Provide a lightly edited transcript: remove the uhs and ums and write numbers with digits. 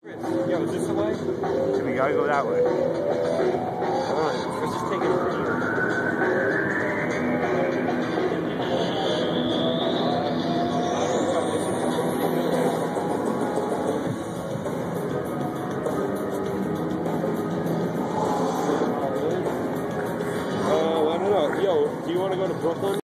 Yo, is this the way? So we gotta go that way. Alright, let's just take it from here. I don't know. Yo, do you want to go to Brooklyn?